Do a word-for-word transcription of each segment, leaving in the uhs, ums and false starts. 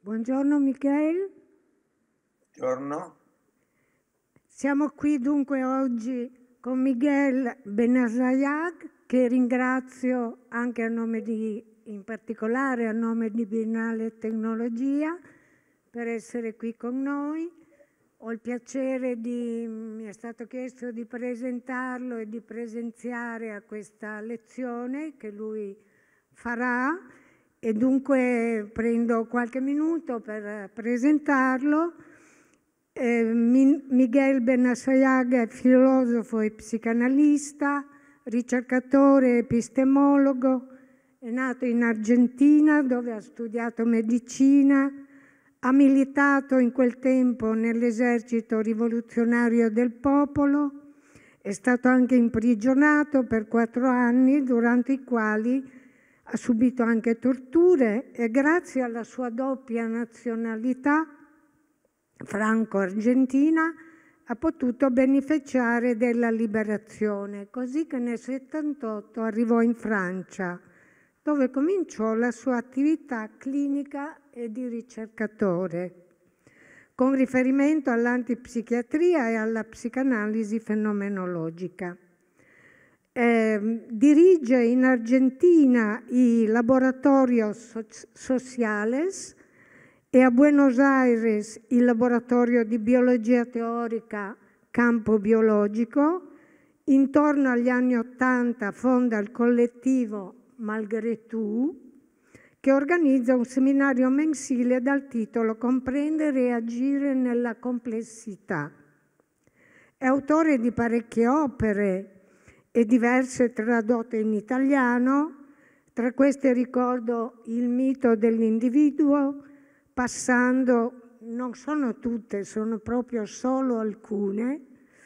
Buongiorno Michele. Buongiorno. Siamo qui dunque oggi con Miguel Benassayag, che ringrazio anche a nome di, in particolare a nome di Biennale Tecnologia, per essere qui con noi. Ho il piacere di, mi è stato chiesto di presentarlo e di presenziare a questa lezione che lui farà. E dunque prendo qualche minuto per presentarlo. Eh, Miguel Benassayag è filosofo e psicanalista, ricercatore e epistemologo, è nato in Argentina dove ha studiato medicina, ha militato in quel tempo nell'esercito rivoluzionario del popolo, è stato anche imprigionato per quattro anni durante i quali ha subito anche torture e grazie alla sua doppia nazionalità franco-argentina ha potuto beneficiare della liberazione, così che nel settantotto arrivò in Francia, dove cominciò la sua attività clinica e di ricercatore, con riferimento all'antipsichiatria e alla psicanalisi fenomenologica. Eh, dirige in Argentina i Laboratorios Sociales e a Buenos Aires il laboratorio di biologia teorica Campo Biologico. Intorno agli anni Ottanta fonda il collettivo Malgré Tout, che organizza un seminario mensile dal titolo Comprendere e agire nella complessità. È autore di parecchie opere e diverse tradotte in italiano. Tra queste ricordo Il mito dell'individuo, passando, non sono tutte, sono proprio solo alcune,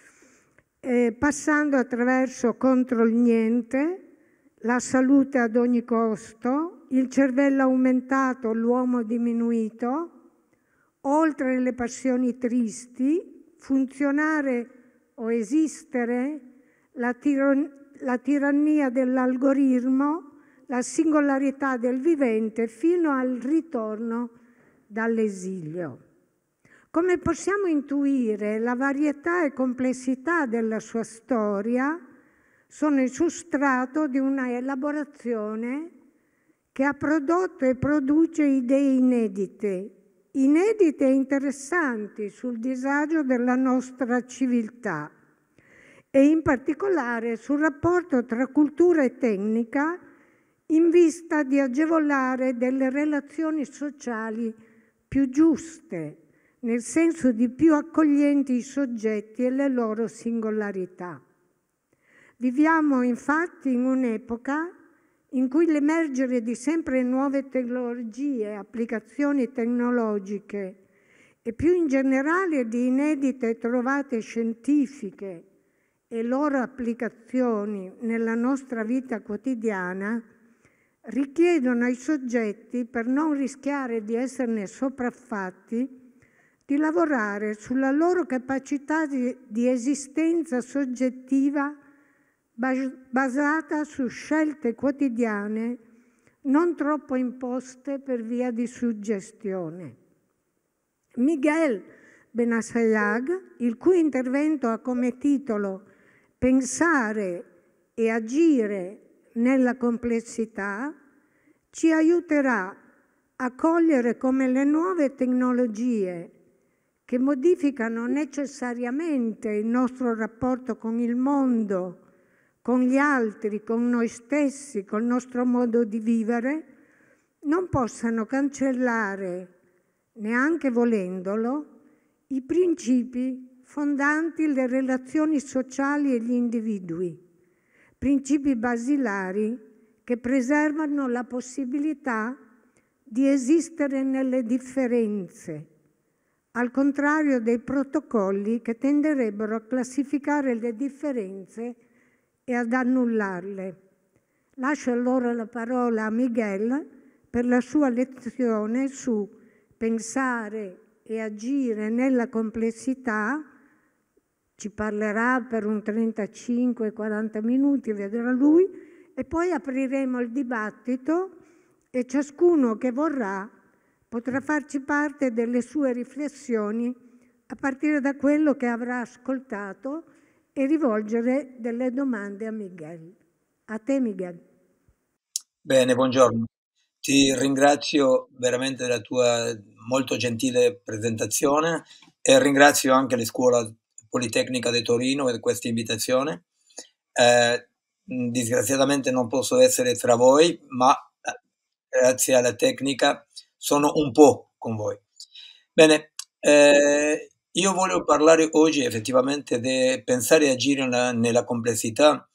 eh, passando attraverso Contro il niente, La salute ad ogni costo, Il cervello aumentato, l'uomo diminuito, Oltre le passioni tristi, Funzionare o esistere, La, tiran- la tirannia dell'algoritmo, La singolarità del vivente, fino al ritorno dall'esilio. Come possiamo intuire, la varietà e complessità della sua storia sono il sostrato di una elaborazione che ha prodotto e produce idee inedite, inedite e interessanti sul disagio della nostra civiltà, e in particolare sul rapporto tra cultura e tecnica in vista di agevolare delle relazioni sociali più giuste, nel senso di più accoglienti i soggetti e le loro singolarità. Viviamo infatti in un'epoca in cui l'emergere di sempre nuove tecnologie, applicazioni tecnologiche e più in generale di inedite trovate scientifiche e loro applicazioni nella nostra vita quotidiana richiedono ai soggetti, per non rischiare di esserne sopraffatti, di lavorare sulla loro capacità di, di esistenza soggettiva basata su scelte quotidiane non troppo imposte per via di suggestione. Miguel Benassayag, il cui intervento ha come titolo Pensare e agire nella complessità, ci aiuterà a cogliere come le nuove tecnologie che modificano necessariamente il nostro rapporto con il mondo, con gli altri, con noi stessi, col nostro modo di vivere, non possano cancellare, neanche volendolo, i principi fondanti le relazioni sociali e gli individui, principi basilari che preservano la possibilità di esistere nelle differenze, al contrario dei protocolli che tenderebbero a classificare le differenze e ad annullarle. Lascio allora la parola a Miguel per la sua lezione su pensare e agire nella complessità. Ci parlerà per un trentacinque quaranta minuti, vedrà lui, e poi apriremo il dibattito e ciascuno che vorrà Potrà farci parte delle sue riflessioni a partire da quello che avrà ascoltato e rivolgere delle domande a Miguel. A te, Miguel. Bene, buongiorno. Ti ringrazio veramente della tua molto gentile presentazione e ringrazio anche la Scuola Politecnica di Torino per questa invitazione. Eh, disgraziatamente non posso essere tra voi, ma eh, grazie alla tecnica sono un po' con voi. Bene, eh, io voglio parlare oggi effettivamente di pensare e agire nella, nella complessità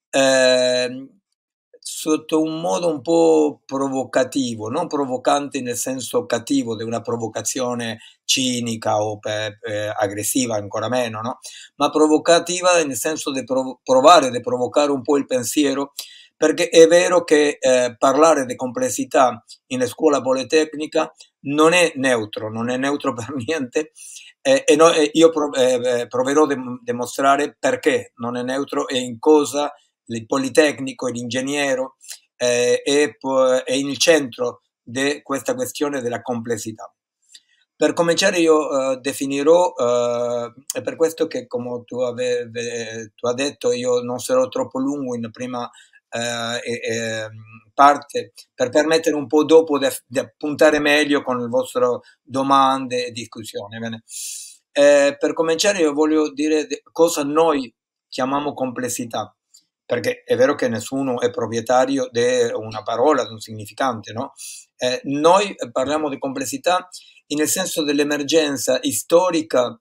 eh, sotto un modo un po' provocativo, non provocante nel senso cattivo di una provocazione cinica o pe- pe- aggressiva, ancora meno, no? Ma provocativa nel senso di prov- provare, di provocare un po' il pensiero, perché è vero che eh, parlare di complessità in scuola politecnica non è neutro, non è neutro per niente, eh, e no- e io prov- eh, eh, proverò a dem- dimostrare perché non è neutro e in cosa il politecnico e l'ingegnere eh, è, po- è il centro di questa questione della complessità. Per cominciare io eh, definirò, eh, è per questo che come tu, ave- tu hai detto io non sarò troppo lungo in prima eh, e- e, parte per permettere un po' dopo di, di appuntare meglio con le vostre domande e discussioni. Bene. Eh, per cominciare io voglio dire de- cosa noi chiamiamo complessità, perché è vero che nessuno è proprietario di una parola, di un significante, no? Eh, noi parliamo di complessità nel senso dell'emergenza storica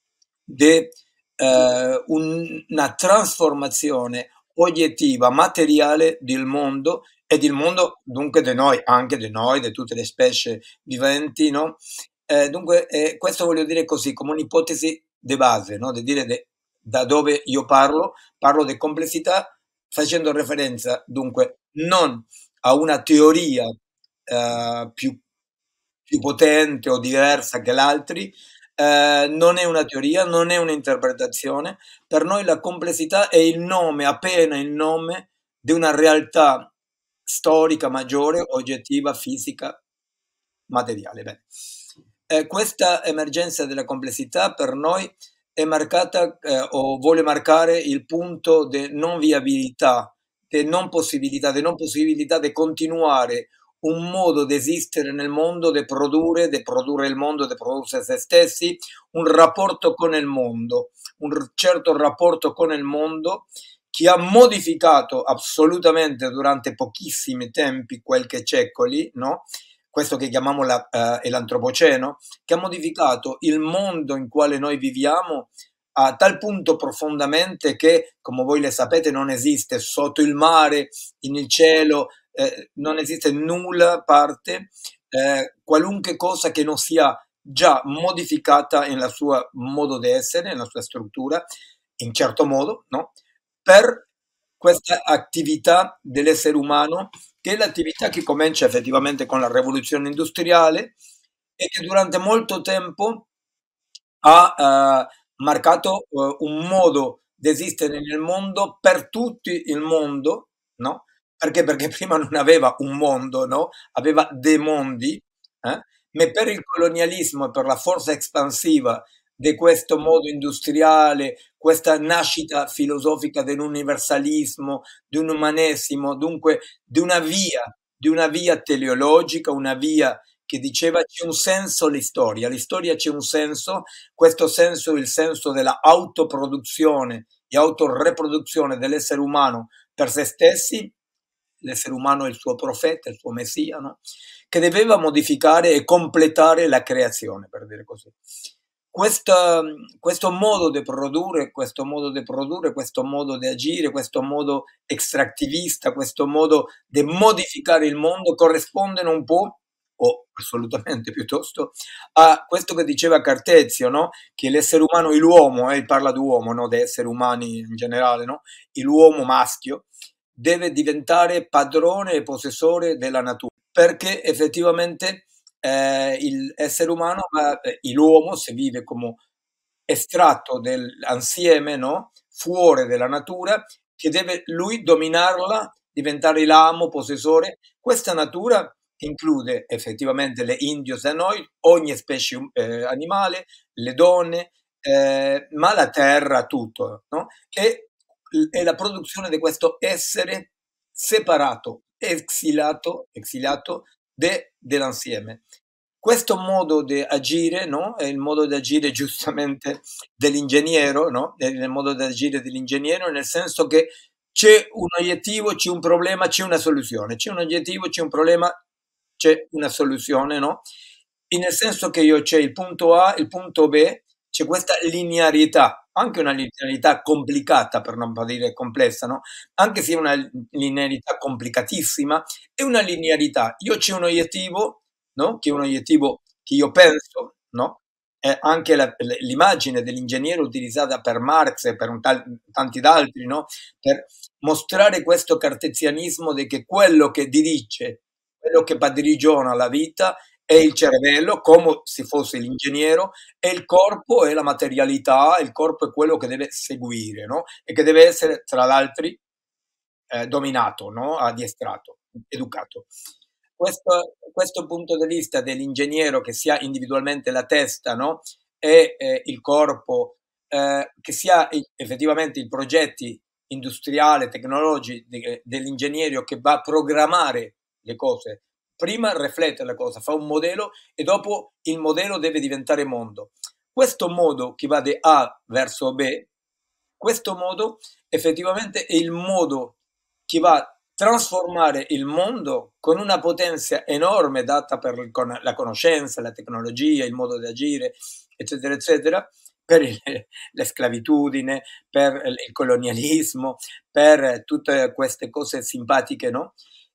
di eh, un- una trasformazione oggettiva, materiale del mondo e del mondo dunque di noi, anche di noi, di tutte le specie viventi, no? Eh, dunque, eh, questo voglio dire così, come un'ipotesi di base, no? Di dire de- da dove io parlo, parlo di complessità facendo referenza dunque non a una teoria eh, più, più potente o diversa che l'altri, eh, non è una teoria, non è un'interpretazione. Per noi la complessità è il nome, appena il nome di una realtà storica maggiore, oggettiva, fisica, materiale. Bene. Eh, questa emergenza della complessità per noi è marcata eh, o vuole marcare il punto di non viabilità, di non possibilità, di non possibilità di continuare un modo di esistere nel mondo, di produrre, di produrre il mondo, di produrre se stessi, un rapporto con il mondo, un certo rapporto con il mondo che ha modificato assolutamente durante pochissimi tempi, qualche secoli, no? Questo che chiamiamo la, eh, l'antropoceno, che ha modificato il mondo in quale noi viviamo a tal punto profondamente che, come voi le sapete, non esiste sotto il mare, in il cielo, eh, non esiste nulla a parte, eh, qualunque cosa che non sia già modificata nel suo modo di essere, nella sua struttura, in certo modo, no? Per questa attività dell'essere umano, che è l'attività che comincia effettivamente con la rivoluzione industriale e che durante molto tempo ha eh, marcato eh, un modo di esistere nel mondo per tutti il mondo, no? Perché? Perché prima non aveva un mondo, no? Aveva dei mondi, eh? Ma per il colonialismo e per la forza espansiva di questo modo industriale, questa nascita filosofica dell'universalismo, di un umanesimo, dunque di una via, di una via teleologica, una via che diceva c'è un senso all'istoria, all'istoria c'è un senso, questo senso è il senso della autoproduzione e autoreproduzione dell'essere umano per se stessi, l'essere umano è il suo profeta, il suo messia, no? Che doveva modificare e completare la creazione, per dire così. Questa, questo modo di produrre, questo modo di produrre, questo modo di agire, questo modo extrattivista, questo modo di modificare il mondo corrispondono un po', o assolutamente piuttosto, a questo che diceva Cartezio, no? Che l'essere umano e l'uomo, eh, parla di uomo, no? Di esseri umani in generale, no? L'uomo maschio deve diventare padrone e possessore della natura, perché effettivamente eh, l'essere umano, ma, eh, l'uomo, se vive come estratto dell'insieme, no? Fuori della natura, che deve lui dominarla, diventare l'amo, possessore. Questa natura include effettivamente le indiocyanoidi, ogni specie um, eh, animale, le donne, eh, ma la terra, tutto, no? E, e la produzione di questo essere separato, exilato, exiliato de, dell'insieme. Questo modo di agire, no? È il modo di agire giustamente dell'ingegnere, no? È il modo di agire dell'ingegnere, nel senso che c'è un obiettivo, c'è un problema, c'è una soluzione. C'è un obiettivo, c'è un problema, c'è una soluzione, no? E nel senso che io c'è il punto A, il punto B, c'è questa linearità, anche una linearità complicata, per non dire complessa, no? Anche se è una linearità complicatissima, è una linearità. Io c'è un obiettivo, no? Che è un obiettivo che io penso, no? Eh, anche la- l'immagine dell'ingegnere utilizzata per Marx e per un tal- tanti altri, no? Per mostrare questo cartesianismo di che quello che dirige, quello che padrigiona la vita è il cervello, come se fosse l'ingegnere, e il corpo è la materialità, il corpo è quello che deve seguire, no? E che deve essere, tra l'altro, eh, dominato, no? Addestrato, educato. Questo, questo punto di vista dell'ingegnere, che sia individualmente la testa, no? E eh, il corpo, eh, che sia il- effettivamente i progetti industriali, tecnologici de- dell'ingegnere che va a programmare le cose. Prima riflette le cose, fa un modello e dopo il modello deve diventare mondo. Questo modo che va da A verso B, questo modo effettivamente è il modo che va a trasformare il mondo con una potenza enorme data per il con- la conoscenza, la tecnologia, il modo di agire, eccetera, eccetera, per il- la sclavitudine, per il colonialismo, per tutte queste cose simpatiche, no?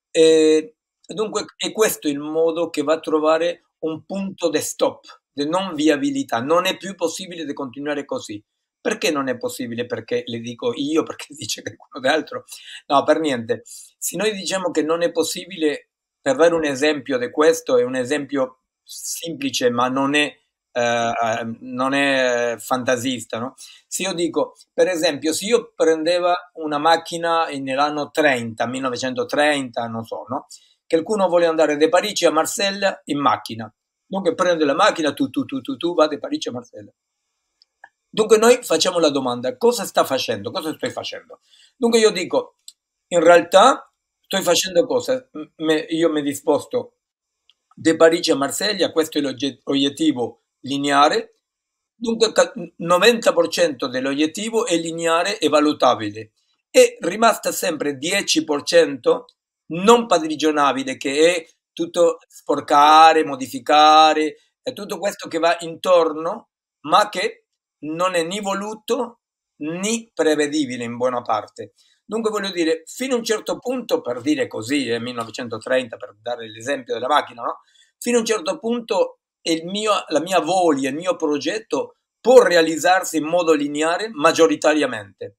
E dunque è questo il modo che va a trovare un punto di stop, di non viabilità. Non è più possibile di continuare così. Perché non è possibile? Perché le dico io, perché dice qualcuno d'altro? No, per niente. Se noi diciamo che non è possibile, per dare un esempio di questo, è un esempio semplice, ma non è, eh, eh, non è fantasista, no? Se io dico, per esempio, se io prendeva una macchina nell'anno trenta, millenovecentotrenta, non so, no? Che qualcuno vuole andare da Parigi a Marsella in macchina. Dunque prende la macchina, tu, tu, tu, tu, tu, va da Parigi a Marsella. Dunque noi facciamo la domanda, cosa sta facendo? Cosa stai facendo? Dunque io dico, in realtà sto facendo cosa? Me- io mi disposto da Parigi a Marsiglia, questo è l'obiettivo lineare, dunque ca- novanta per cento dell'obiettivo è lineare e valutabile e rimasta sempre dieci per cento non padrigionabile, che è tutto sporcare, modificare, è tutto questo che va intorno, ma che non è né voluto né prevedibile in buona parte. Dunque voglio dire, fino a un certo punto, per dire così, eh, millenovecentotrenta, per dare l'esempio della macchina, no? Fino a un certo punto il mio, la mia voglia, il mio progetto può realizzarsi in modo lineare maggioritariamente.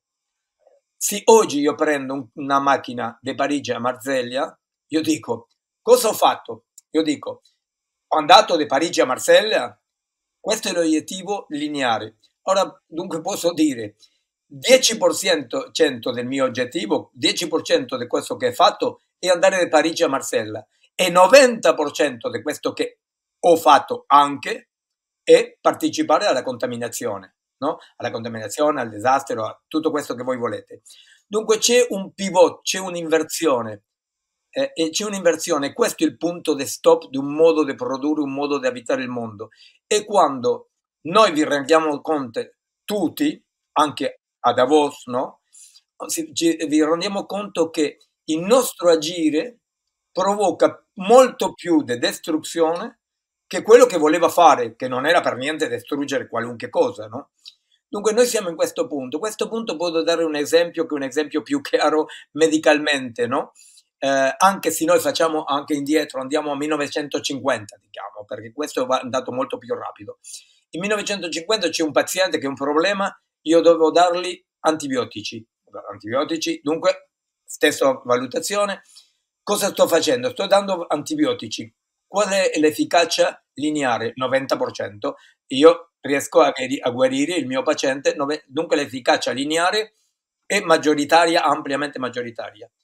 Se oggi io prendo un- una macchina da Parigi a Marsella, io dico, cosa ho fatto? Io dico, ho andato da Parigi a Marsella, questo è l'obiettivo lineare. Ora, dunque posso dire, dieci per cento del mio obiettivo, dieci per cento di questo che ho fatto è andare da Parigi a Marsella e novanta per cento di questo che ho fatto anche è partecipare alla contaminazione, no? Alla contaminazione, al disastro, a tutto questo che voi volete. Dunque c'è un pivot, c'è un'inversione, eh, e c'è un'inversione, questo è il punto di stop di un modo di produrre, un modo di abitare il mondo. E quando noi vi rendiamo conto, tutti, anche a Davos, no? Si- ci- vi rendiamo conto che il nostro agire provoca molto più di distruzione che quello che voleva fare, che non era per niente distruggere qualunque cosa, no? Dunque noi siamo in questo punto. Questo punto posso dare un esempio che è un esempio più chiaro medicalmente, no? Eh, anche se noi facciamo anche indietro, andiamo a millenovecentocinquanta, diciamo, perché questo va andato molto più rapido. In millenovecentocinquanta c'è un paziente che ha un problema, io dovevo dargli antibiotici. Antibiotici, dunque, stessa valutazione. Cosa sto facendo? Sto dando antibiotici. Qual è l'efficacia lineare? novanta per cento. Io riesco a, a guarire il mio paziente, dunque l'efficacia lineare è maggioritaria, ampiamente maggioritaria.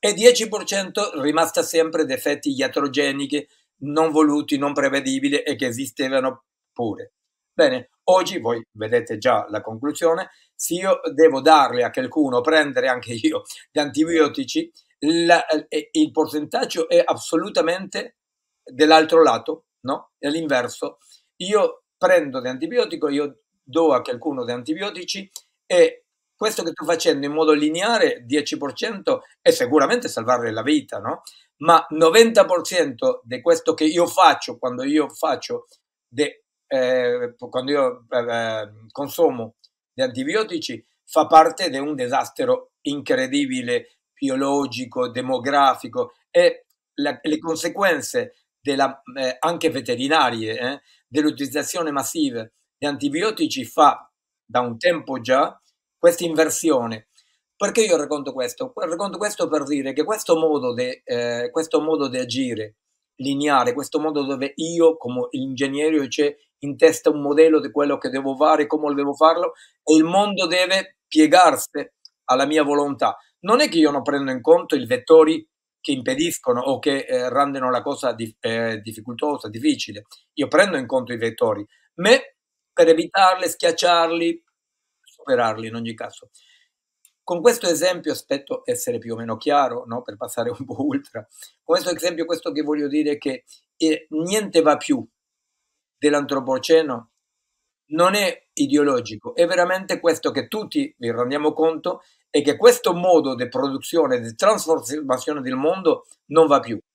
e dieci per cento rimasta sempre di effetti iatrogenici non voluti, non prevedibili e che esistevano pure. Bene, oggi voi vedete già la conclusione. Se io devo darle a qualcuno, prendere anche io gli antibiotici, la, il percentaggio è assolutamente dell'altro lato, no? È all'inverso. Io prendo di antibiotico, io do a qualcuno di antibiotici e questo che sto facendo in modo lineare, dieci per cento, è sicuramente salvarle la vita, no? Ma novanta per cento di questo che io faccio quando io faccio, de, eh, quando io eh, consumo gli antibiotici, fa parte di un disastro incredibile, biologico, demografico e la, le conseguenze della, eh, anche veterinarie eh, dell'utilizzazione massiva di antibiotici fa da un tempo già questa inversione. Perché io racconto questo? Racconto questo per dire che questo modo di eh, questo modo di agire lineare, questo modo dove io come ingegnere c'è in testa un modello di quello che devo fare, come devo farlo, e il mondo deve piegarsi alla mia volontà. Non è che io non prendo in conto i vettori che impediscono o che eh, rendono la cosa di, eh, difficoltosa, difficile. Io prendo in conto i vettori, ma per evitarli, schiacciarli, superarli in ogni caso. Con questo esempio aspetto essere più o meno chiaro, no? Per passare un po' ultra. Con questo esempio, questo che voglio dire è che eh, niente va più dell'antropoceno, non è ideologico, è veramente questo che tutti vi rendiamo conto e che questo modo di produzione, di trasformazione del mondo non va più.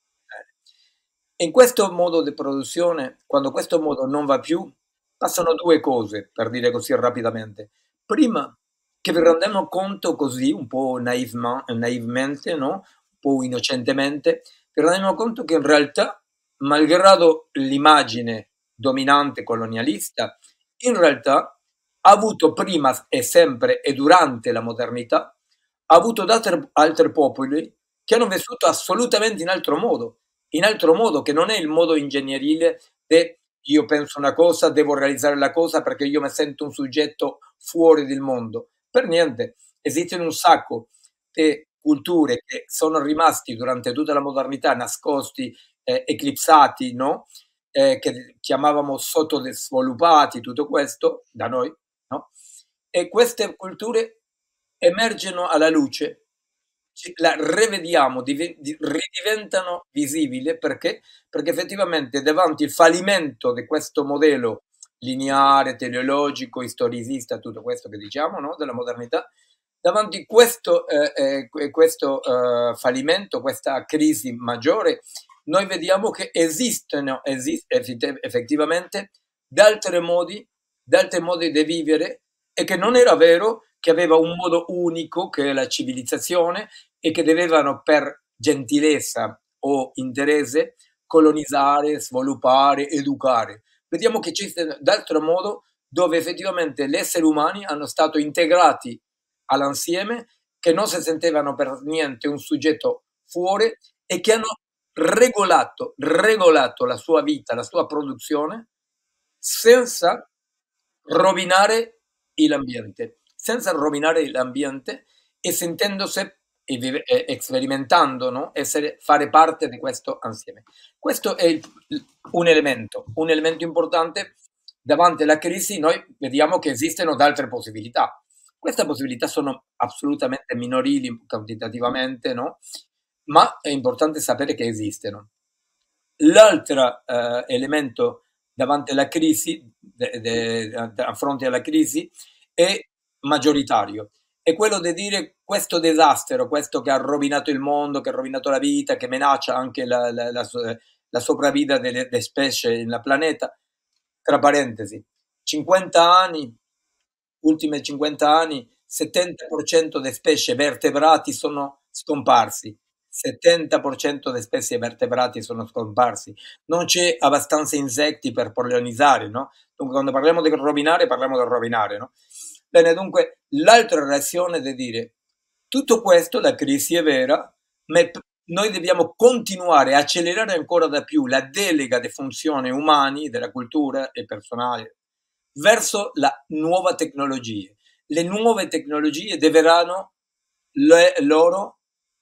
In questo modo di produzione, quando questo modo non va più, passano due cose, per dire così rapidamente. Prima, che vi rendiamo conto così, un po' naivamente, no? Un po' innocentemente, vi rendiamo conto che in realtà, malgrado l'immagine dominante colonialista, in realtà ha avuto prima e sempre e durante la modernità, ha avuto altri, altri popoli che hanno vissuto assolutamente in altro modo, in altro modo che non è il modo ingegnerile che io penso una cosa, devo realizzare la cosa perché io mi sento un soggetto fuori del mondo. Per niente, esistono un sacco di culture che sono rimasti durante tutta la modernità nascosti, eh, eclipsati, no? Eh, che chiamavamo sottosviluppati, tutto questo da noi, no? E queste culture emergono alla luce, la rivediamo, ridiventano visibili perché? Perché effettivamente davanti al fallimento di questo modello lineare, teleologico, storicista, tutto questo che diciamo, no? Della modernità, davanti a questo, eh, eh, questo eh, fallimento, questa crisi maggiore, noi vediamo che esistono esist- effettivamente altri modi, altri modi di vivere e che non era vero che aveva un modo unico che è la civilizzazione e che dovevano per gentilezza o interesse colonizzare, sviluppare, educare. Vediamo che c'è d'altro modo dove effettivamente gli esseri umani hanno stato integrati all'insieme, che non si sentivano per niente un soggetto fuori e che hanno regolato, regolato la sua vita, la sua produzione senza rovinare l'ambiente, senza rovinare l'ambiente e sentendosi e, vive, e sperimentando, no? Essere, fare parte di questo insieme. Questo è il, un elemento, un elemento importante. Davanti alla crisi noi vediamo che esistono altre possibilità. Queste possibilità sono assolutamente minorili quantitativamente, no? Ma è importante sapere che esistono. L'altro eh, elemento davanti alla crisi, de, de, a fronte alla crisi, è maggioritario. È quello di dire questo disastro, questo che ha rovinato il mondo, che ha rovinato la vita, che minaccia anche la, la, la, la sopravvita delle, delle specie nel pianeta. Tra parentesi, cinquanta anni, ultimi cinquanta anni, settanta per cento delle specie vertebrati sono scomparsi. settanta per cento delle specie vertebrati sono scomparsi. Non c'è abbastanza insetti per polinizzare, no? Dunque, quando parliamo di rovinare, parliamo di rovinare, no? Bene, dunque, l'altra reazione è di dire tutto questo, la crisi è vera, ma noi dobbiamo continuare a accelerare ancora di più la delega di funzioni umane, della cultura e personale, verso la nuova tecnologia. Le nuove tecnologie dovranno le, loro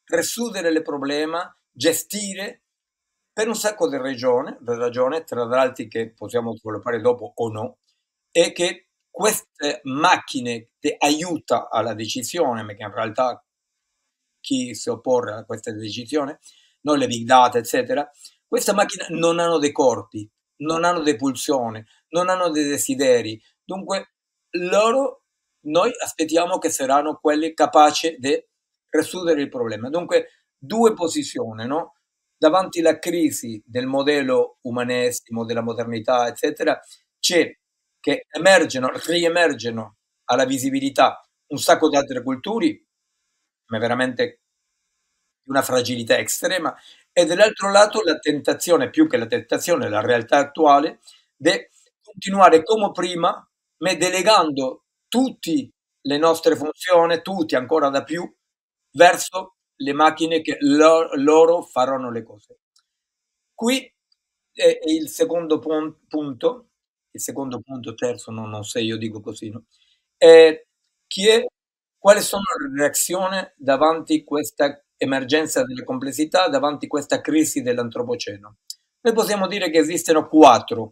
risolvere il problema, gestire per un sacco di ragioni, ragione, tra l'altro che possiamo sviluppare dopo o no, è che queste macchine ti aiutano alla decisione, perché in realtà chi si oppone a questa decisione, non le big data, eccetera, queste macchine non hanno dei corpi, non hanno delle pulsioni, non hanno dei desideri. Dunque, loro, noi aspettiamo che saranno quelli capaci di risolvere il problema. Dunque, due posizioni, no? Davanti alla crisi del modello umanesimo, della modernità, eccetera, c'è che emergono, riemergono alla visibilità un sacco di altre culture, ma veramente di una fragilità estrema, e dall'altro lato la tentazione, più che la tentazione, la realtà attuale, di continuare come prima, ma delegando tutte le nostre funzioni, tutti ancora da più, verso le macchine che lo- loro faranno le cose. Qui è il secondo pun- punto, il secondo punto, terzo, no, non so, io dico così, no? È chi è, quali sono le reazioni davanti a questa emergenza delle complessità, davanti a questa crisi dell'antropoceno? Noi possiamo dire che esistono quattro.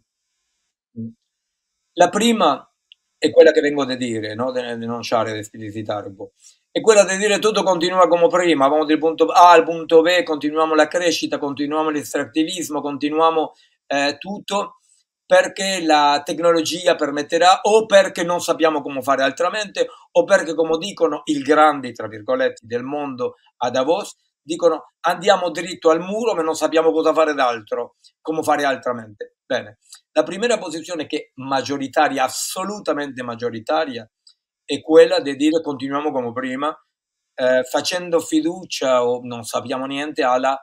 La prima è quella che vengo a dire, no? De, de non sciare, di esplicitare un po'. È quella di dire tutto continua come prima, vamos dal punto A al punto B, continuiamo la crescita, continuiamo l'estrattivismo, continuiamo eh, tutto perché la tecnologia permetterà o perché non sappiamo come fare altramente o perché, come dicono i grandi, tra virgolette, del mondo a Davos, dicono andiamo dritto al muro ma non sappiamo cosa fare d'altro, come fare altramente. Bene, la prima posizione che è maggioritaria, assolutamente maggioritaria, è quella di dire continuiamo come prima, eh, facendo fiducia o non sappiamo niente alla,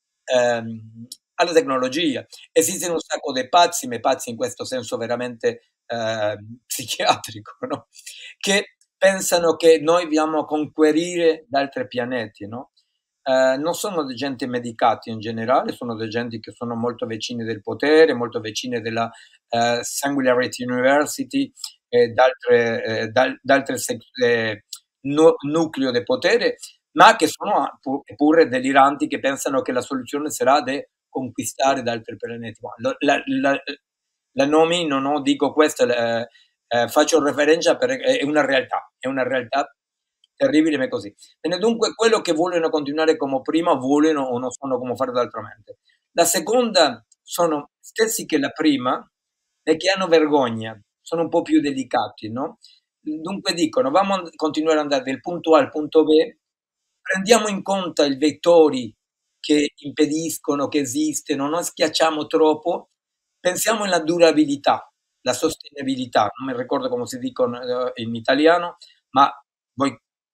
ehm, alla tecnologia. Esistono un sacco di pazzi, ma pazzi in questo senso veramente eh, psichiatrico, no? Che pensano che noi dobbiamo conquerire da altri pianeti, no? Eh, non sono di gente medicati in generale, sono di gente che sono molto vicini del potere, molto vicini della eh, Singularity University e d'altre, eh, d'al- d'altre sec- eh, nu- nucleo di potere, ma che sono pu- pure deliranti che pensano che la soluzione sarà di conquistare da altri pianeti. Ma lo- La, la, la nomino, no? Dico questo, eh, eh, faccio referenza perché è una realtà, è una realtà terribile, ma è così. Bene, dunque, quello che vogliono continuare come prima, vogliono o non sanno come fare d'altramente. La seconda sono stessi che la prima e che hanno vergogna, sono un po' più delicati, no? Dunque dicono, vamo a continuare ad andare dal punto A al punto B, prendiamo in conto i vettori che impediscono, che esistono, non schiacciamo troppo, pensiamo alla durabilità, la sostenibilità, non mi ricordo come si dicono eh, in italiano, ma voi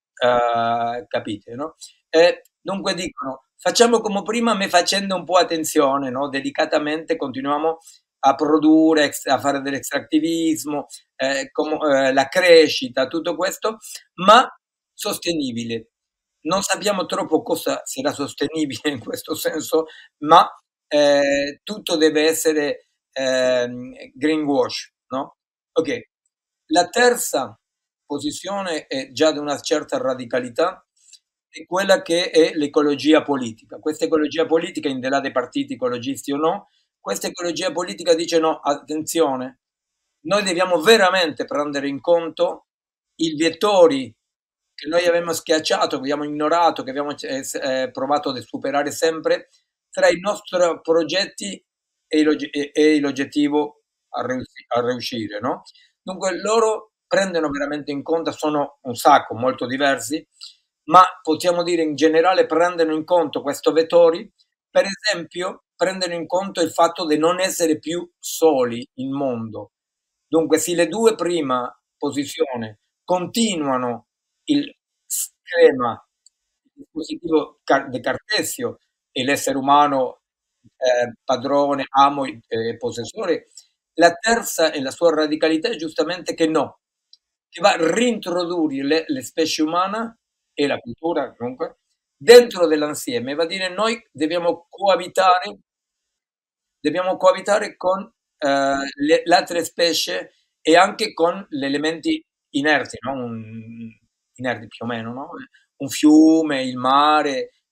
eh, capite, no? E dunque dicono, facciamo come prima, ma facendo un po' attenzione, no? Delicatamente continuiamo a produrre, ex- a fare dell'estrattivismo, eh, com- eh, la crescita, tutto questo, ma sostenibile. Non sappiamo troppo cosa sarà sostenibile in questo senso, ma eh, tutto deve essere ehm, greenwash, no? Ok. La terza posizione è già di una certa radicalità, è quella che è l'ecologia politica. Questa ecologia politica, in là dei partiti ecologisti o no, questa ecologia politica dice no, attenzione, noi dobbiamo veramente prendere in conto i vettori che noi abbiamo schiacciato, che abbiamo ignorato, che abbiamo eh, s- eh, provato a superare sempre, tra i nostri progetti e, l'og- e- e l'oggettivo a, rius- a riuscire, no? Dunque loro prendono veramente in conto, sono un sacco, molto diversi, ma possiamo dire in generale prendono in conto questi vettori, per esempio prendono in conto il fatto di non essere più soli in mondo. Dunque, se le due prime posizioni continuano il schema, il dispositivo car- di Cartesio e l'essere umano eh, padrone, amo e eh, possessore, la terza e la sua radicalità è giustamente che no, che va a reintrodurre le, le specie umane e la cultura comunque dentro dell'insieme, va a dire noi dobbiamo coabitare dobbiamo coabitare con eh, le, le altre specie e anche con gli elementi inerti, no? Un, inerti più o meno, no? Un fiume, il mare,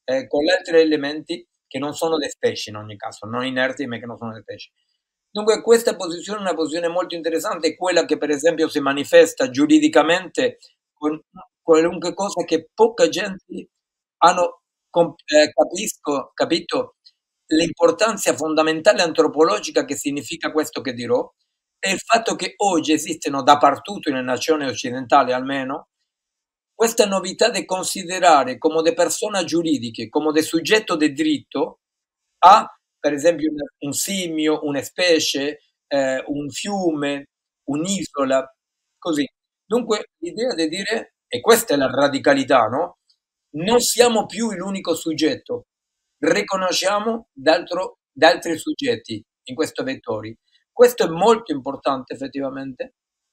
eh, con gli altri elementi che non sono le specie in ogni caso, non inerti ma che non sono le specie. Dunque questa posizione è una posizione molto interessante, è quella che per esempio si manifesta giuridicamente con qualunque cosa che poca gente hanno comp- eh, capisco, capito l'importanza fondamentale antropologica che significa questo che dirò, e il fatto che oggi esistono dappertutto nelle nazioni occidentali almeno questa novità di considerare come de persone giuridiche, come de soggetto di diritto a, per esempio, un, un simio, una specie, eh, un fiume, un'isola, così. Dunque l'idea di dire, e questa è la radicalità, no? Non siamo più l'unico soggetto, riconosciamo d'altro, da altri soggetti in questo vettori. Questo è molto importante effettivamente,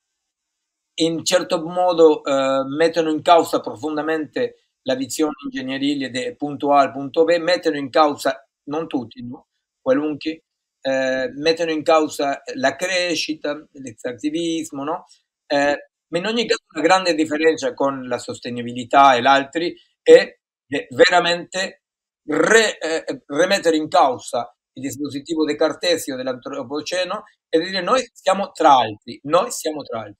in certo modo eh, mettono in causa profondamente la visione ingegnerile del punto A al punto B, mettono in causa, non tutti, no? Qualunque, eh, mettono in causa la crescita, l'estrattivismo, no? Eh, ma in ogni caso la grande differenza con la sostenibilità e gli altri è che veramente re- eh, rimettere in causa il dispositivo de Cartesio dell'antropoceno e dire noi siamo tra altri, noi siamo tra altri.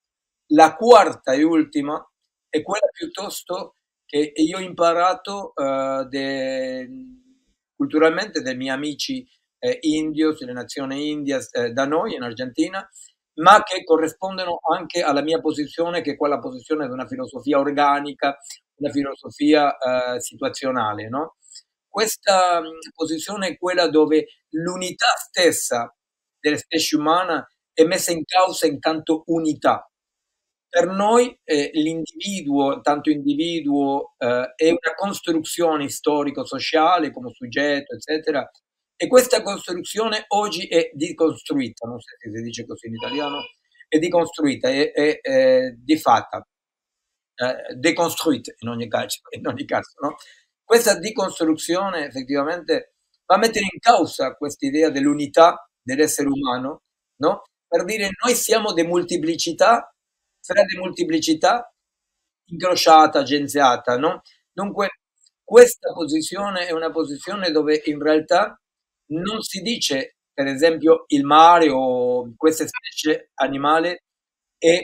La quarta e ultima è quella piuttosto che io ho imparato eh, de- culturalmente dai miei amici eh, indios, delle nazioni indias eh, da noi in Argentina, ma che corrispondono anche alla mia posizione, che è quella posizione di una filosofia organica, una filosofia eh, situazionale, no? Questa mh, posizione è quella dove l'unità stessa della specie umana è messa in causa in tanto unità. Per noi eh, l'individuo, tanto individuo, eh, è una costruzione storico-sociale come soggetto, eccetera, e questa costruzione oggi è decostruita, non so se si dice così in italiano, è decostruita, è, è, è di fatta, eh, deconstruita in ogni caso, in ogni caso, no? Questa decostruzione effettivamente va a mettere in causa questa idea dell'unità dell'essere umano, no? Per dire noi siamo di molteplicità, fra di molteplicità incrociata, agenziata, no? Dunque questa posizione è una posizione dove in realtà non si dice, per esempio, il mare o queste specie animali è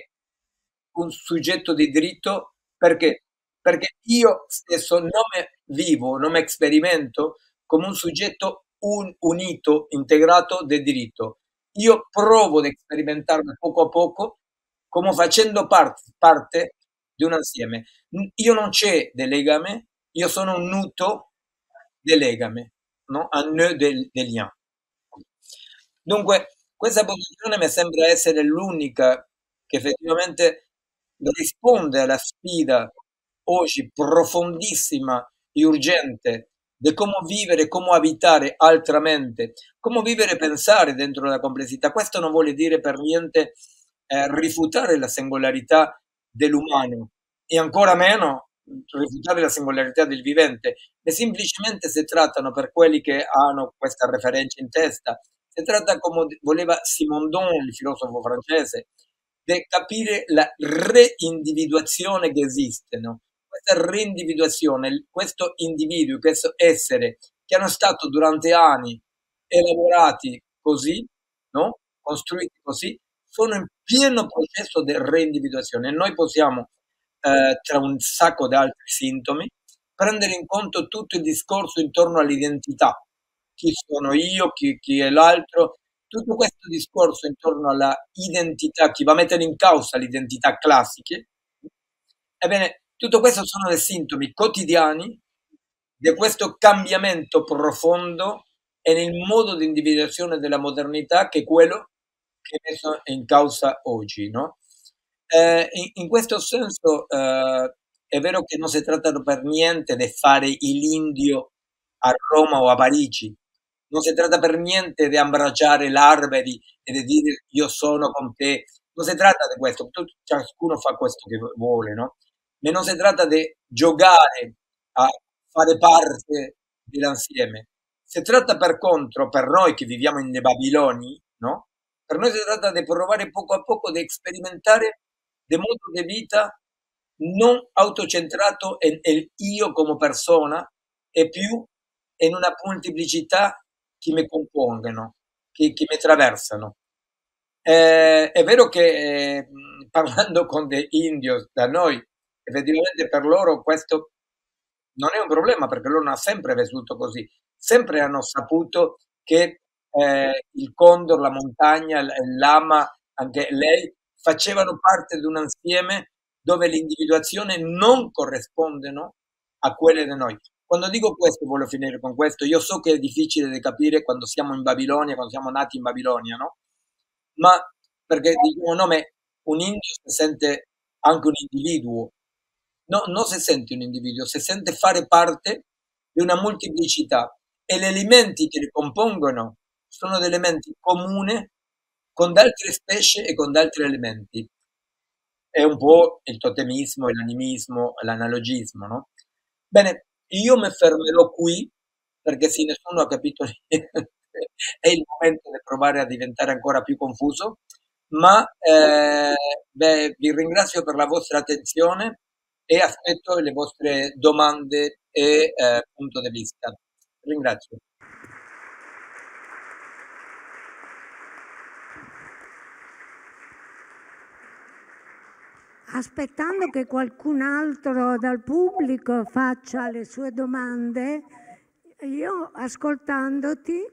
un soggetto di diritto perché? Perché io stesso non me vivo, non me sperimento come un soggetto un- unito, integrato del diritto. Io provo ad sperimentarmi poco a poco come facendo parte, parte di un insieme. N- Io non c'è del legame, io sono un nudo del legame, no? Un nœud del, del lien. Dunque, questa posizione mi sembra essere l'unica che effettivamente risponde alla sfida oggi profondissima e urgente di come vivere, come abitare altramente, come vivere e pensare dentro la complessità. Questo non vuole dire per niente eh, rifutare la singolarità dell'umano e ancora meno rifutare la singolarità del vivente, e semplicemente si trattano per quelli che hanno questa referenza in testa, si tratta come voleva Simondon, il filosofo francese, di capire la reindividuazione che esiste, no? Questa reindividuazione, questo individuo, questo essere che hanno stato durante anni elaborati così, no? Costruiti così, sono in pieno processo di reindividuazione e noi possiamo, eh, tra un sacco di altri sintomi, prendere in conto tutto il discorso intorno all'identità. Chi sono io, chi, chi è l'altro, tutto questo discorso intorno alla identità, chi va a mettere in causa l'identità classiche, ebbene, tutto questo sono dei sintomi quotidiani di questo cambiamento profondo e nel modo di individuazione della modernità che è quello che è messo in causa oggi, no? Eh, in, in questo senso eh, è vero che non si tratta per niente di fare l'indio a Roma o a Parigi, non si tratta per niente di abbracciare l'alberi e di dire io sono con te, non si tratta di questo, Tut- ciascuno fa questo che vuole, no? Ma non si tratta di giocare a fare parte dell'insieme. Si tratta per contro, per noi che viviamo in Babiloni, no? Per noi si tratta di provare poco a poco di sperimentare di modo di vita non autocentrato e il io come persona, e più in una molteplicità che mi compongono, che, che mi attraversano. Eh, è vero che eh, parlando con degli indios da noi, effettivamente per loro questo non è un problema perché loro hanno sempre vissuto così, sempre hanno saputo che eh, il condor, la montagna, il il lama, anche lei, facevano parte di un insieme dove le individuazioni non corrispondono a quelle di noi. Quando dico questo, voglio finire con questo, io so che è difficile da capire quando siamo in Babilonia, quando siamo nati in Babilonia, no? Ma perché diciamo nome, un indio si sente anche un individuo, no, non si sente un individuo, si sente fare parte di una molteplicità e gli elementi che li compongono sono degli elementi comuni con altre specie e con altri elementi. È un po' il totemismo, l'animismo, l'analogismo, no? Bene, io mi fermerò qui perché se nessuno ha capito niente, è il momento di provare a diventare ancora più confuso, ma eh, beh, vi ringrazio per la vostra attenzione e aspetto le vostre domande e eh, punto di vista. Ringrazio. Aspettando che qualcun altro dal pubblico faccia le sue domande, io ascoltandoti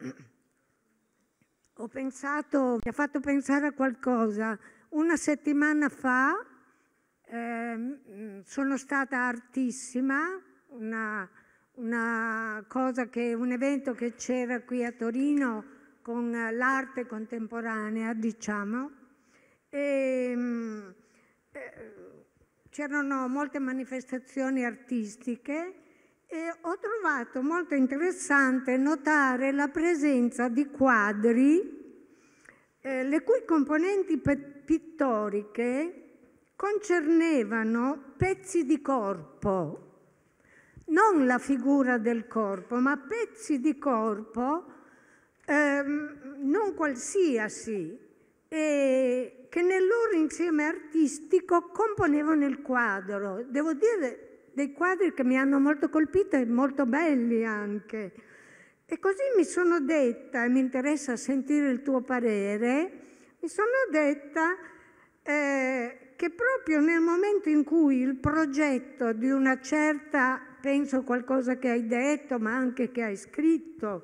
ho pensato, mi ha fatto pensare a qualcosa. Una settimana fa eh, sono stata artissima, una, una cosa che, un evento che c'era qui a Torino con l'arte contemporanea, diciamo, e c'erano molte manifestazioni artistiche e ho trovato molto interessante notare la presenza di quadri eh, le cui componenti pittoriche concernevano pezzi di corpo, non la figura del corpo, ma pezzi di corpo ehm, non qualsiasi, e che nel loro insieme artistico componevano il quadro. Devo dire, dei quadri che mi hanno molto colpito e molto belli anche. E così mi sono detta, e mi interessa sentire il tuo parere, mi sono detta eh, che proprio nel momento in cui il progetto di una certa, penso qualcosa che hai detto, ma anche che hai scritto,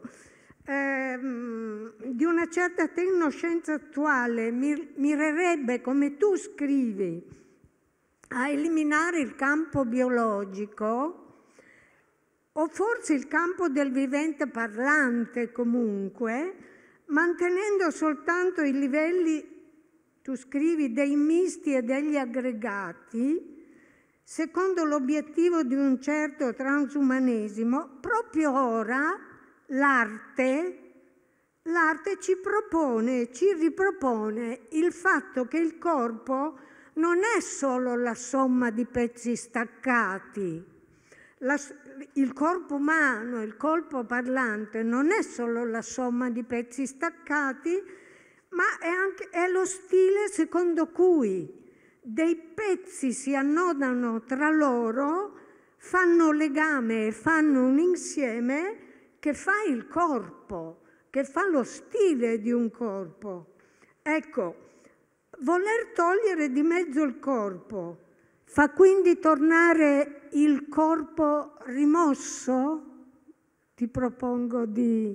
Ehm, di una certa tecnoscienza attuale mir- mirerebbe, come tu scrivi, a eliminare il campo biologico o forse il campo del vivente parlante comunque, mantenendo soltanto i livelli, tu scrivi, dei misti e degli aggregati, secondo l'obiettivo di un certo transumanesimo, proprio ora L'arte, l'arte ci propone, ci ripropone il fatto che il corpo non è solo la somma di pezzi staccati. La, il corpo umano, il corpo parlante non è solo la somma di pezzi staccati, ma è, anche, è lo stile secondo cui dei pezzi si annodano tra loro, fanno legame e fanno un insieme che fa il corpo, che fa lo stile di un corpo. Ecco, voler togliere di mezzo il corpo fa quindi tornare il corpo rimosso? Ti propongo di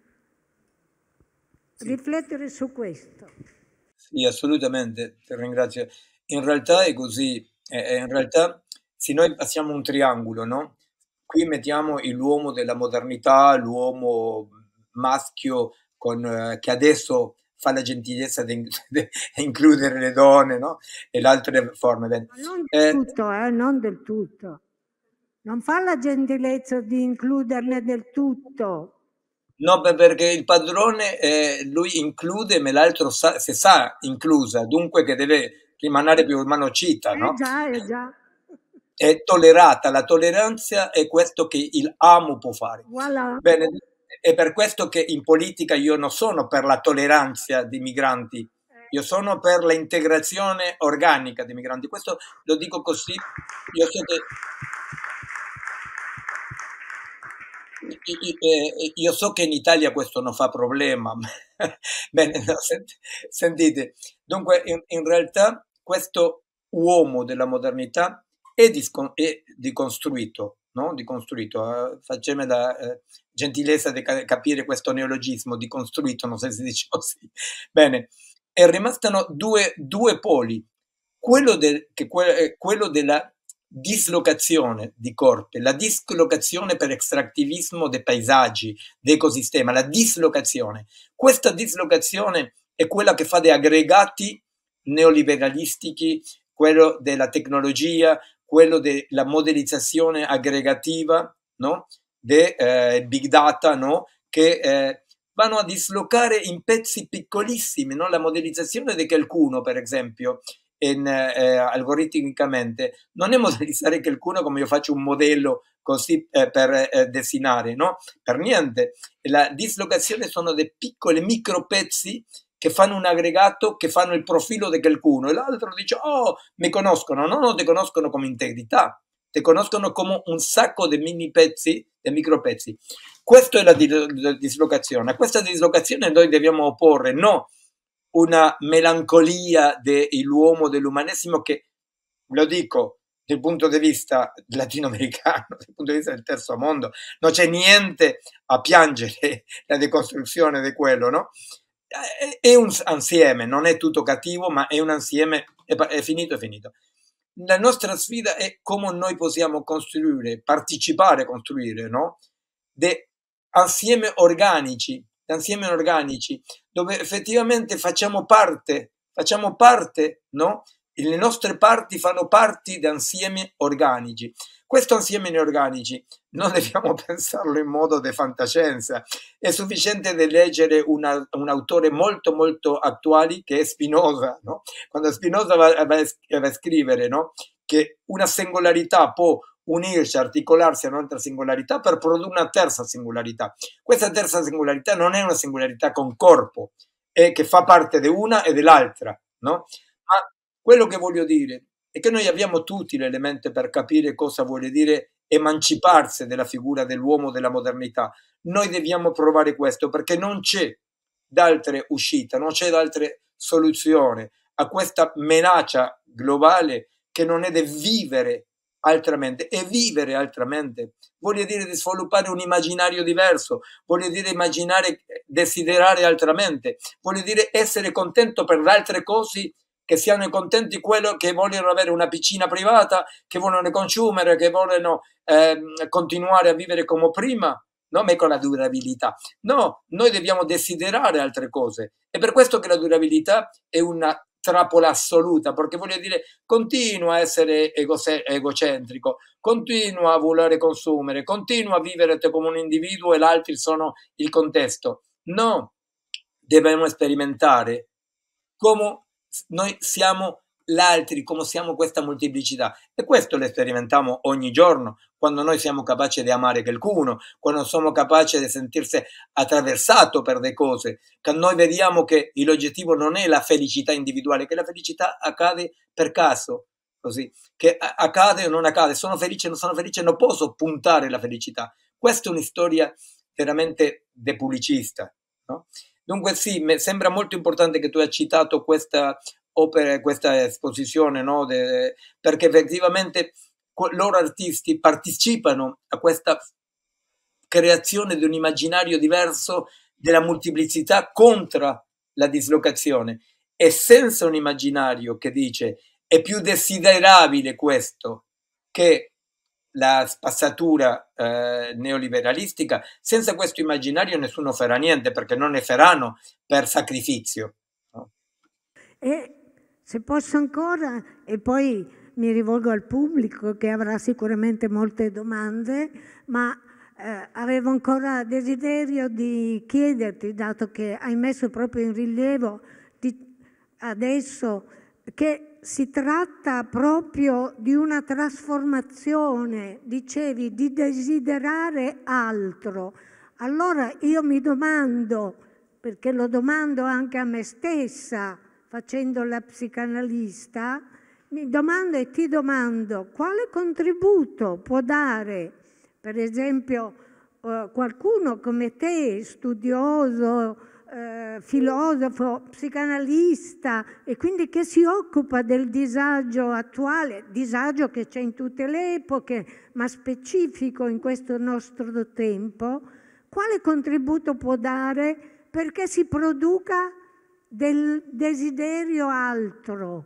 sì. riflettere su questo. Sì, assolutamente, ti ringrazio. In realtà è così, eh, in realtà se noi passiamo un triangolo, no? Qui mettiamo l'uomo della modernità, l'uomo maschio con, eh, che adesso fa la gentilezza di includere le donne, no? E le altre forme. Ma non del eh, tutto, eh, non del tutto. Non fa la gentilezza di includerle del tutto. No, perché il padrone, eh, lui include, ma l'altro sa, se sa inclusa, dunque che deve rimanere più o meno cita, no? Eh già, eh già. È tollerata, la tolleranza è questo che il amo può fare. Voilà. Bene, è per questo che in politica io non sono per la tolleranza dei migranti, io sono per l'integrazione organica dei migranti. Questo lo dico così, io so che io so che in Italia questo non fa problema. Bene, no, sent- sentite, dunque in, in realtà questo uomo della modernità è, discon- è dicostruito, no? Dicostruito, eh, facciamo la eh, gentilezza di ca- capire questo neologismo, dicostruito, non so se si dice così. Bene, e rimastano due, due poli, quello, del, che que- eh, quello della dislocazione di corpi, la dislocazione per extractivismo dei paesaggi, dell'ecosistema, la dislocazione. Questa dislocazione è quella che fa dei aggregati neoliberalistici, quello della tecnologia, quello della modellizzazione aggregativa, no? De eh, big data, no? Che eh, vanno a dislocare in pezzi piccolissimi, no? La modellizzazione di qualcuno, per esempio, in, eh, algoritmicamente, non è modellizzare qualcuno come io faccio un modello così eh, per eh, dessinare, no? Per niente. La dislocazione sono dei piccoli micro pezzi che fanno un aggregato, che fanno il profilo di qualcuno, e l'altro dice, oh, mi conoscono. No, non ti conoscono come integrità, ti conoscono come un sacco di mini pezzi, di micro pezzi. Questa è la, la dislocazione. A questa dislocazione noi dobbiamo opporre, no una melancolia dell'uomo, dell'umanesimo, che, lo dico, dal punto di vista latinoamericano, dal punto di vista del terzo mondo, non c'è niente a piangere la decostruzione di quello, no? È un insieme, non è tutto cattivo, ma è un insieme, è, è finito, è finito. La nostra sfida è come noi possiamo costruire, partecipare a costruire, no? De insieme organici, insieme organici, dove effettivamente facciamo parte, facciamo parte, no? Le nostre parti fanno parte di insiemi organici. Questo insieme organici non dobbiamo pensarlo in modo di fantascienza, è sufficiente di leggere una, un autore molto molto attuale che è Spinoza, no? Quando Spinoza va, va, va a scrivere, no? Che una singolarità può unirsi, articolarsi a un'altra singolarità per produrre una terza singolarità. Questa terza singolarità non è una singolarità con corpo, è che fa parte di una e dell'altra, no? Ma quello che voglio dire è che noi abbiamo tutti l'elemento per capire cosa vuole dire emanciparsi dalla figura dell'uomo della modernità. Noi dobbiamo provare questo perché non c'è d'altre uscite, non c'è d'altre soluzioni a questa minaccia globale che non è di vivere altramente. E vivere altramente vuol dire di sviluppare un immaginario diverso, vuol dire immaginare, desiderare altramente, vuol dire essere contento per le altre cose, che siano contenti quello che vogliono avere una piscina privata, che vogliono consumere, che vogliono eh, continuare a vivere come prima, non è con la durabilità. No, noi dobbiamo desiderare altre cose. È per questo che la durabilità è una trappola assoluta, perché voglio dire, continua a essere egocentrico, continua a voler consumere, continua a vivere come un individuo e gli altri sono il contesto. No, dobbiamo sperimentare come noi siamo l'altri, come siamo questa molteplicità, e questo lo sperimentiamo ogni giorno quando noi siamo capaci di amare qualcuno, quando siamo capaci di sentirsi attraversato per le cose, che noi vediamo che l'oggettivo non è la felicità individuale, che la felicità accade per caso, così, che accade o non accade, sono felice o non sono felice, non posso puntare la felicità. Questa è una storia veramente depulicista, no? Dunque sì, mi sembra molto importante che tu hai citato questa opera, questa esposizione, no? De, perché effettivamente loro artisti partecipano a questa creazione di un immaginario diverso della molteplicità contro la dislocazione, e senza un immaginario che dice è più desiderabile questo che la spazzatura eh, neoliberalistica, senza questo immaginario nessuno farà niente, perché non ne faranno per sacrificio. No? E se posso ancora, e poi mi rivolgo al pubblico che avrà sicuramente molte domande, ma eh, avevo ancora desiderio di chiederti, dato che hai messo proprio in rilievo di, adesso che si tratta proprio di una trasformazione, dicevi, di desiderare altro. Allora io mi domando, perché lo domando anche a me stessa, facendo la psicanalista, mi domando e ti domando quale contributo può dare, per esempio, eh, qualcuno come te, studioso, eh, filosofo, psicanalista, e quindi che si occupa del disagio attuale, disagio che c'è in tutte le epoche, ma specifico in questo nostro tempo, quale contributo può dare perché si produca del desiderio altro?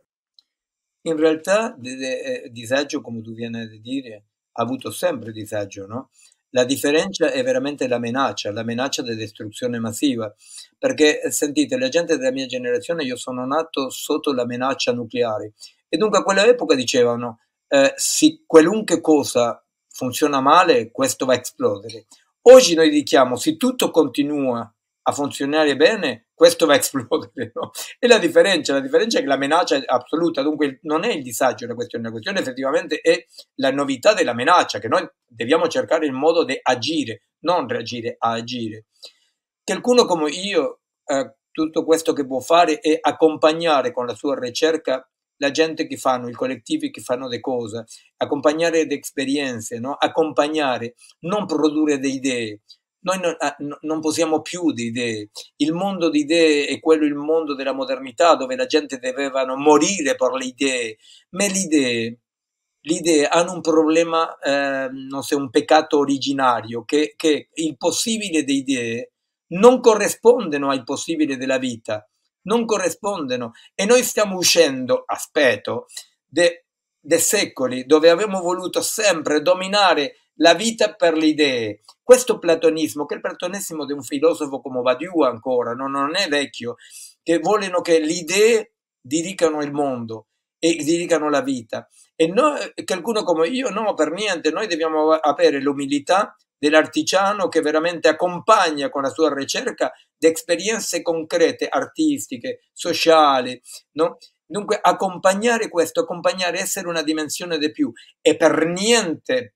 In realtà de- de- eh, disagio, come tu vieni a dire, ha avuto sempre disagio, no? La differenza è veramente la minaccia, la minaccia di distruzione massiva. Perché, eh, sentite, la gente della mia generazione, io sono nato sotto la minaccia nucleare. E dunque a quella epoca dicevano, eh, se qualunque cosa funziona male, questo va a esplodere. Oggi noi diciamo, se tutto continua a funzionare bene, questo va a esplodere, no? E la differenza, la differenza è che la minaccia è assoluta, dunque non è il disagio la questione, la questione effettivamente è la novità della minaccia, che noi dobbiamo cercare il modo di agire, non reagire, a agire. Qualcuno come io, eh, tutto questo che può fare è accompagnare con la sua ricerca la gente che fanno, i collettivi che fanno le cose, accompagnare le esperienze, no? Accompagnare, non produrre le idee. Noi non, ah, no- non possiamo più di idee. Il mondo di idee è quello, il mondo della modernità, dove la gente doveva morire per le idee, ma le idee, le idee hanno un problema, eh, non so, un peccato originario, che, che il possibile delle idee non corrispondono al possibile della vita, non corrispondono. E noi stiamo uscendo, aspetto, de, de secoli dove abbiamo voluto sempre dominare la vita per le idee. Questo platonismo, che è il platonismo di un filosofo come Badiou ancora, no? Non è vecchio, che vogliono che le idee diricano il mondo e diricano la vita. E noi, qualcuno come io, no, per niente, noi dobbiamo avere l'umiltà dell'artigiano che veramente accompagna con la sua ricerca di esperienze concrete, artistiche, sociali, no? Dunque accompagnare questo, accompagnare, essere una dimensione di più e per niente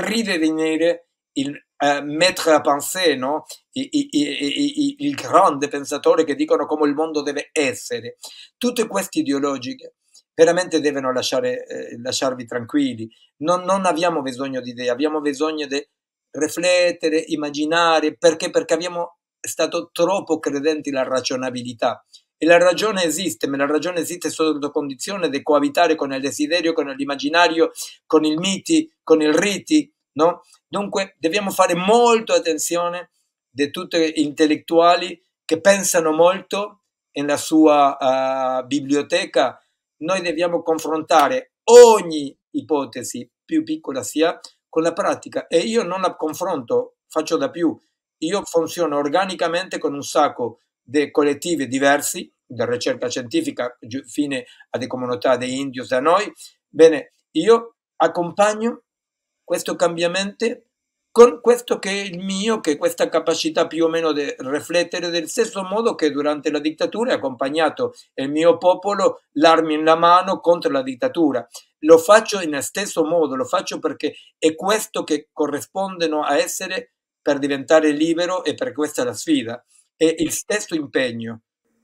ridevenire il eh, maître à penser, no? I, i, i, i, il grande pensatore che dicono come il mondo deve essere. Tutte queste ideologiche veramente devono lasciare, eh, lasciarvi tranquilli. Non, non abbiamo bisogno di idee, abbiamo bisogno di riflettere, immaginare, perché? Perché abbiamo stato troppo credenti alla ragionabilità. E la ragione esiste, ma la ragione esiste sotto condizione di coabitare con il desiderio, con l'immaginario, con i miti, con i riti, no? Dunque dobbiamo fare molto attenzione di tutti gli intellettuali che pensano molto nella sua uh, biblioteca. Noi dobbiamo confrontare ogni ipotesi, più piccola sia, con la pratica, e io non la confronto, faccio da più. Io funziono organicamente con un sacco di collettivi diversi, da ricerca scientifica fino a delle comunità dei indios da noi. Bene, io accompagno questo cambiamento con questo che è il mio, che è questa capacità più o meno di riflettere del stesso modo che durante la dittatura ho accompagnato il mio popolo, l'armi in la mano contro la dittatura. Lo faccio in stesso modo, lo faccio perché è questo che corrispondono a essere per diventare libero, e per questa è la sfida, è il stesso impegno.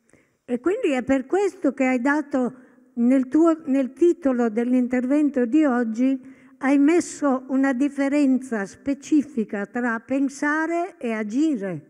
E quindi è per questo che hai dato nel, tuo, nel titolo dell'intervento di oggi, hai messo una differenza specifica tra pensare e agire.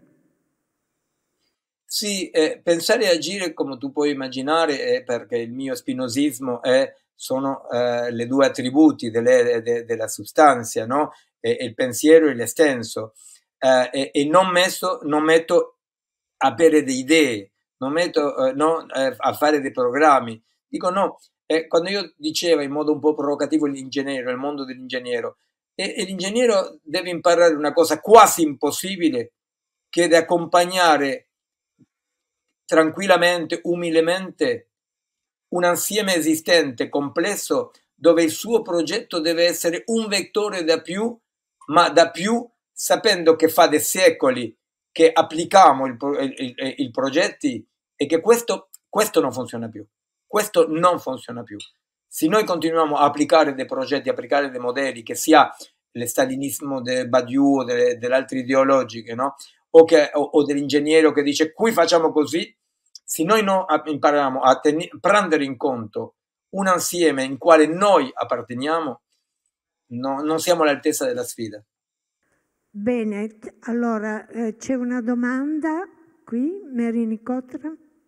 Sì, eh, pensare e agire, come tu puoi immaginare, è perché il mio spinosismo è, sono eh, le due attributi delle, de, della sostanza, no? E, e il pensiero e l'estenso. Eh, e, e non, messo, non metto a avere delle idee, non metto eh, no, eh, a fare dei programmi. Dico no, eh, quando io dicevo in modo un po' provocativo l'ingegnere, il mondo dell'ingegnere, e, e l'ingegnere deve imparare una cosa quasi impossibile, che è di accompagnare tranquillamente, umilmente, un assieme esistente, complesso, dove il suo progetto deve essere un vettore da più, ma da più sapendo che fa dei secoli che applichiamo il, il, il, il progetti e che questo, questo non funziona più. Questo non funziona più. Se noi continuiamo a applicare dei progetti, a applicare dei modelli, che sia il stalinismo del Badiou o delle, delle altre ideologiche, no? O, che, o, o dell'ingegnere che dice qui facciamo così, se noi non impariamo a ten- prendere in conto un insieme in quale noi apparteniamo, no, non siamo all'altezza della sfida. Bene, allora eh, c'è una domanda qui, Mary Nicotra.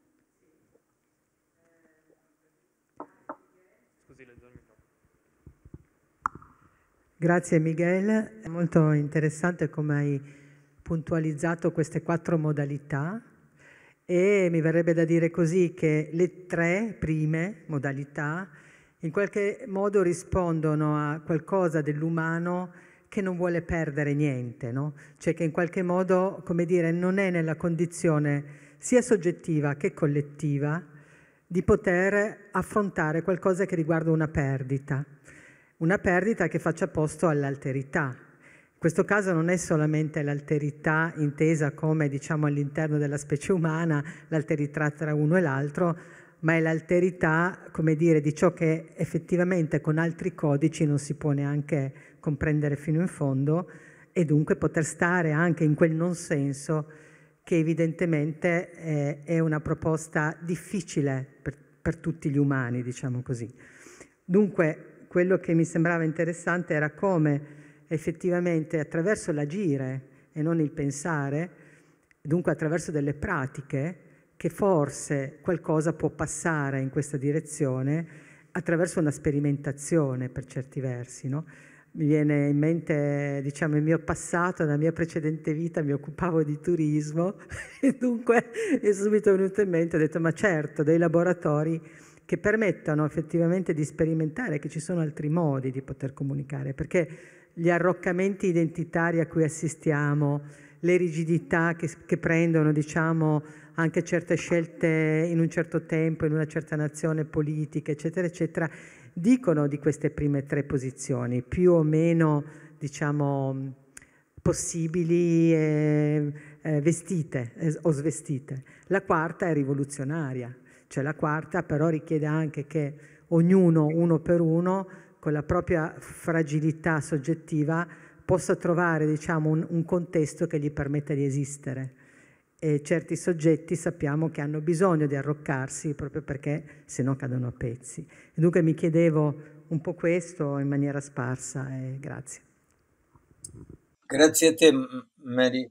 Grazie Miguel, è molto interessante come hai puntualizzato queste quattro modalità e mi verrebbe da dire così che le tre prime modalità in qualche modo rispondono a qualcosa dell'umano che non vuole perdere niente, no? Cioè che in qualche modo, come dire, non è nella condizione sia soggettiva che collettiva di poter affrontare qualcosa che riguarda una perdita. Una perdita che faccia posto all'alterità. In questo caso non è solamente l'alterità intesa come, diciamo, all'interno della specie umana, l'alterità tra uno e l'altro, ma è l'alterità, come dire, di ciò che effettivamente con altri codici non si può neanche comprendere fino in fondo e dunque poter stare anche in quel non senso che evidentemente è, è una proposta difficile per, per tutti gli umani, diciamo così. Dunque, quello che mi sembrava interessante era come effettivamente attraverso l'agire e non il pensare, dunque attraverso delle pratiche, che forse qualcosa può passare in questa direzione attraverso una sperimentazione per certi versi, no? Mi viene in mente, diciamo, il mio passato, nella mia precedente vita mi occupavo di turismo e dunque è subito venuto in mente, ho detto ma certo, dei laboratori che permettano effettivamente di sperimentare che ci sono altri modi di poter comunicare, perché gli arroccamenti identitari a cui assistiamo, le rigidità che, che prendono, diciamo, anche certe scelte in un certo tempo, in una certa nazione politica, eccetera, eccetera, dicono di queste prime tre posizioni, più o meno, diciamo, possibili e eh, vestite eh, o svestite. La quarta è rivoluzionaria. Cioè la quarta però richiede anche che ognuno, uno per uno, con la propria fragilità soggettiva, possa trovare, diciamo, un, un contesto che gli permetta di esistere. E certi soggetti sappiamo che hanno bisogno di arroccarsi proprio perché se no cadono a pezzi. E dunque mi chiedevo un po' questo in maniera sparsa e grazie. Grazie a te, Mary.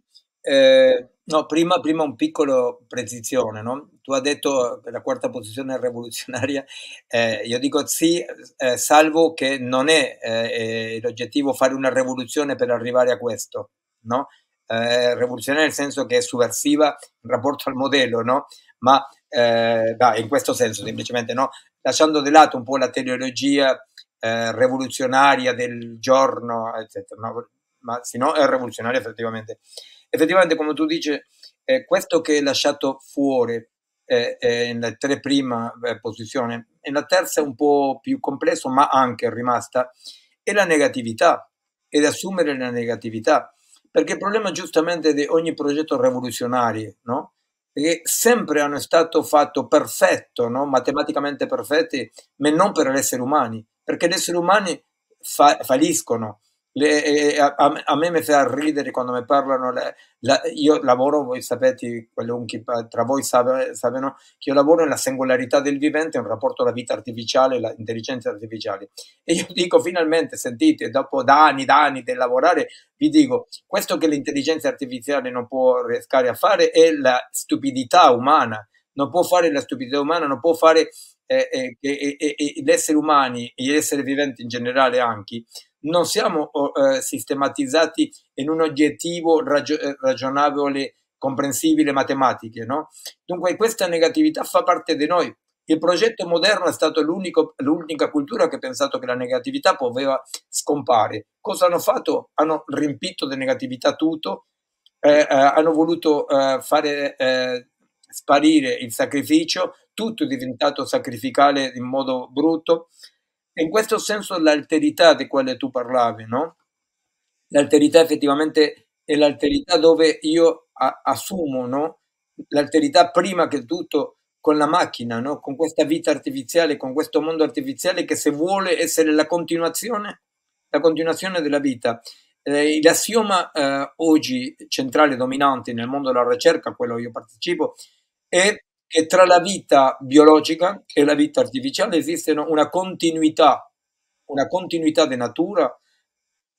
Eh, no, prima, prima un piccolo precisione, no? Tu hai detto che la quarta posizione è rivoluzionaria, eh, io dico sì, eh, salvo che non è eh, l'oggettivo fare una rivoluzione per arrivare a questo, no? Eh, rivoluzionaria nel senso che è subversiva in rapporto al modello, no? Ma eh, dai, in questo senso semplicemente, no? Lasciando di lato un po' la teleologia eh, rivoluzionaria del giorno, eccetera, no? Ma se no è rivoluzionaria effettivamente. Effettivamente, come tu dici, eh, questo che è lasciato fuori eh, eh, nelle tre prime eh, posizioni, e la terza è un po' più complesso, ma anche rimasta, è la negatività, ed assumere la negatività, perché il problema giustamente di ogni progetto rivoluzionario, no? Che sempre hanno stato fatto perfetto, no? Matematicamente perfetti, ma non per gli esseri umani, perché gli esseri umani fa- falliscono. Le- e a, a- a me mi fa ridere quando mi parlano, le- la- io lavoro, voi sapete, qualunque tra voi sape- sappiano che io lavoro nella singolarità del vivente, in rapporto alla vita artificiale e all'intelligenza artificiale. E io dico finalmente, sentite, dopo da anni, da anni di lavorare, vi dico, questo che l'intelligenza artificiale non può riescare a fare è la stupidità umana, non può fare la stupidità umana, non può fare eh, eh, eh, eh, eh, gli esseri umani, gli esseri viventi in generale anche, non siamo eh, sistematizzati in un oggettivo ragio- eh, ragionevole, comprensibile, matematiche, no? Dunque questa negatività fa parte di noi. Il progetto moderno è stato l'unico, l'unica cultura che ha pensato che la negatività poteva scompare. Cosa hanno fatto? Hanno riempito di negatività tutto, eh, eh, hanno voluto eh, fare eh, sparire il sacrificio, tutto è diventato sacrificale in modo brutto. E in questo senso l'alterità di quale tu parlavi, no? L'alterità effettivamente è l'alterità dove io a- assumo, no? L'alterità prima che tutto con la macchina, no? Con questa vita artificiale, con questo mondo artificiale che se vuole essere la continuazione, la continuazione della vita. Eh, l'assioma eh, oggi centrale dominante nel mondo della ricerca, a quello io partecipo, è che tra la vita biologica e la vita artificiale esiste una continuità, una continuità di natura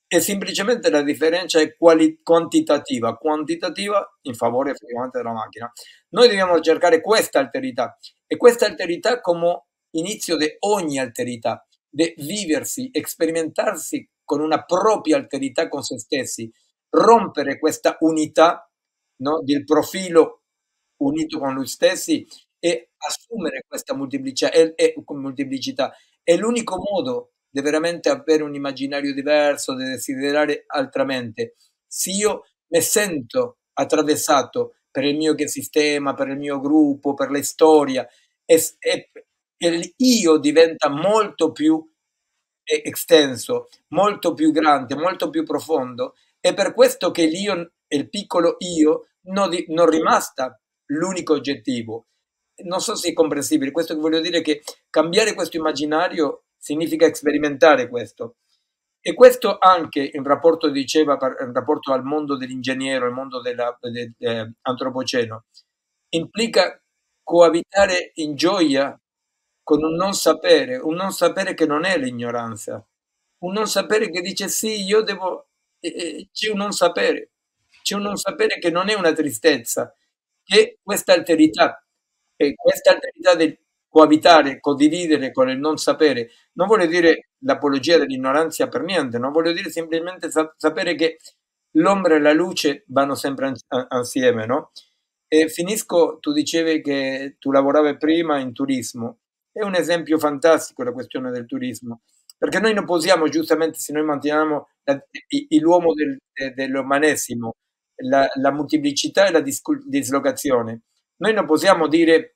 e semplicemente la differenza è quali- quantitativa, quantitativa in favore effettivamente della macchina. Noi dobbiamo cercare questa alterità e questa alterità come inizio di ogni alterità, di viversi, sperimentarsi con una propria alterità con se stessi, rompere questa unità, no, del profilo unito con lui stessi e assumere questa molteplicità. È, è- molteplicità. È l'unico modo di veramente avere un immaginario diverso, di desiderare altramente. Se io mi sento attraversato per il mio sistema, per il mio gruppo, per la storia, e, e- e io diventa molto più e- extenso, molto più grande, molto più profondo. È per questo che l'io, il piccolo io, non, di- non rimasta l'unico oggettivo. Non so se è comprensibile. Questo che voglio dire è che cambiare questo immaginario significa sperimentare questo. E questo anche in rapporto, diceva, par- in rapporto al mondo dell'ingegnere, al mondo dell'antropoceno, implica coabitare in gioia con un non sapere, un non sapere che non è l'ignoranza, un non sapere che dice sì, io devo, eh, eh, c'è un non sapere, c'è un non sapere che non è una tristezza, che è questa alterità, e questa alterità del coabitare, condividere con il non sapere, non vuole dire l'apologia dell'ignoranza per niente, non voglio dire semplicemente sa- sapere che l'ombra e la luce vanno sempre ans- a- assieme, no? E finisco, tu dicevi che tu lavoravi prima in turismo. È un esempio fantastico la questione del turismo, perché noi non possiamo, giustamente, se noi manteniamo la- i- i- l'uomo del, de- dell'umanesimo, la, la molteplicità e la discul- dislocazione, noi non possiamo dire